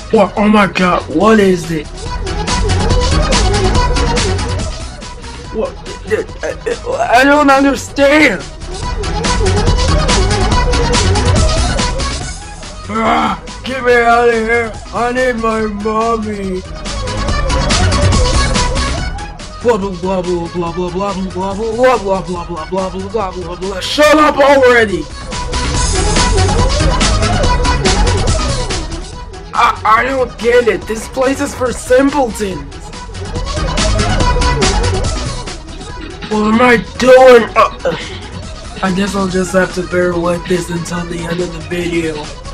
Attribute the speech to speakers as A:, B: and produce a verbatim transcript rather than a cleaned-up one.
A: What? Oh my god, what is it? What? I don't understand! Ah, get me out of here! I need my mommy! Blah blah blah blah blah blah blah blah blah blah blah blah blah blah blah blah blah. Shut up already! I I don't get it. This place is for simpletons. What am I doing? Uh, I guess I'll just have to bear with this until the end of the video.